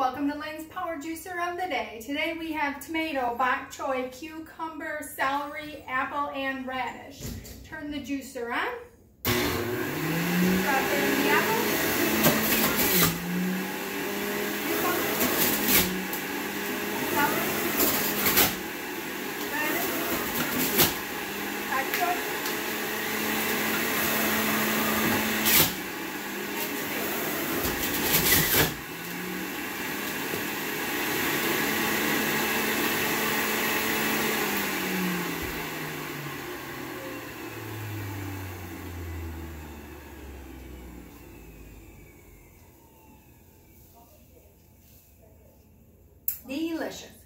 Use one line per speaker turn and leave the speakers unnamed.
welcome to Lynn's Power Juicer of the Day. Today we have tomato, bok choy, cucumber, celery, apple, and radish. Turn the juicer on. Drop in the apple. Cucumber. Celery. Radish. Bok choy. Delicious.